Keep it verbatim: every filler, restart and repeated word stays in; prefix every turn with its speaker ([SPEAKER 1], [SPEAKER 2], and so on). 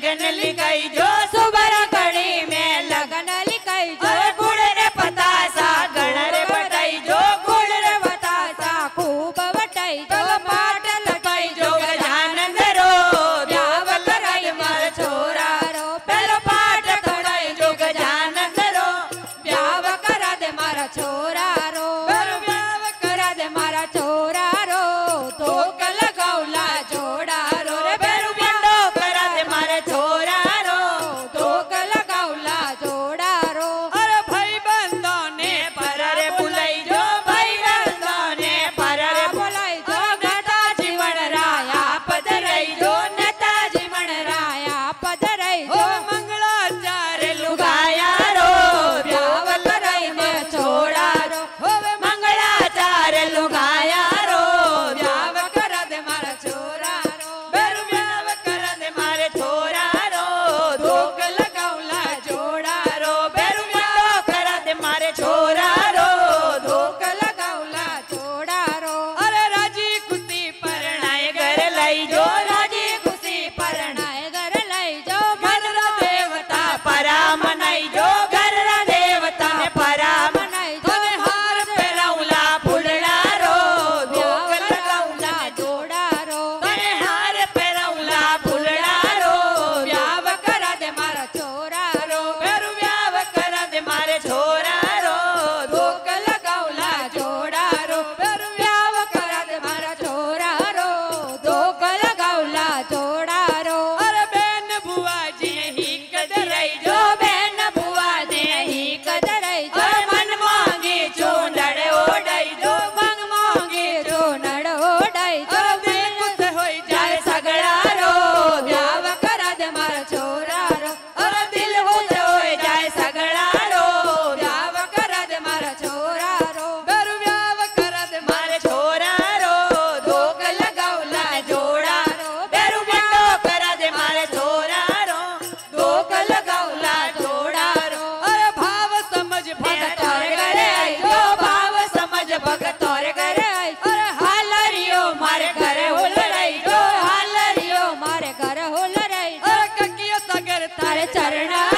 [SPEAKER 1] लगन लिखाई जो सुबर कड़ी में लगन लिखाई जो गुड़ रे पतासा गण रे बटाई जो गुड़ रे बतासा खूब बटाई जो पाट लगाई जो गजानंद रो ब्याव कराई मार छोरा रो पहलो पाट थोड़ाई जो गजानंद रो ब्याव करा दे मारा छोरा रो ब्याव करा दे मारा छोरा रो तो लगाउला जोड़ा रो रे बेरू बिंडो करा दे मारे छोरा रो तो लगाउला जोड़ा रो अरे भाई बंदों ने पर रे बुलाई जो भाई बंदों ने पर रे बुलाई जो नेता जीवन राया पधरई जो नेता जीवन राया पधरई जो मंगलाचार्य लुगाया रो ब्याव कराई ने छोड़ा रो होवे मंगलाचार्य लुगाया रो ब्याव करा दे मारा छोरा रो बेरू ब्याव करा दे मारे छोरा रो धोक लगाउला जोड़ा रो बेरू ब्याव करा दे मारे छोरा रो धोक लगाउला जोड़ा रो अरे राजी खुशी परणाए घर लाई जो राजी खुशी परणाए घर लाई जो घर रा देवता परा मनाई जो घर रा देवता ने परा मनाई जो हार पेराउला फुलड़ा रो धोक लगाउला जोड़ा रो तने हार पेराउला फुलड़ा रो ब्याव करा दे मारा छोरा रो बेरू ब्याव करा दे मारे छोरा रो धोक लगाउला जोड़ा रो बेरू ब्याव करा दे मारा छोरा रो धोक लगाउला जोड़ा रो अरे बेन बुआ जी ही कदरई जो बेन बुआ जी ही कदरई जो मन मांगे चूनड़ ओढ़ई जो मन मांगे चूनड़ ओढ़ई जो दिल खुश होई जाए सगड़ा रो ब्याव करा दे मारा छोरा रो अरे दिल खुश होई जाए सगड़ा रो ब्याव करा दे मारा छोरा रो बेरू ब्याव करा दे मारे छोरा रो धोक लगाउला जोड़ा रो बेरू ब्याव करा दे मारे छोरा रो धोक लगाउला जोड़ा रो अरे भाव समझ भगत और घरे आई जो भाव समझ भगत और घरे आई अरे हालरियो मारे घरे हो लड़ाई जो हालरियो मारे घर हो लड़ाई अरे ककिया सगर तारे चरणा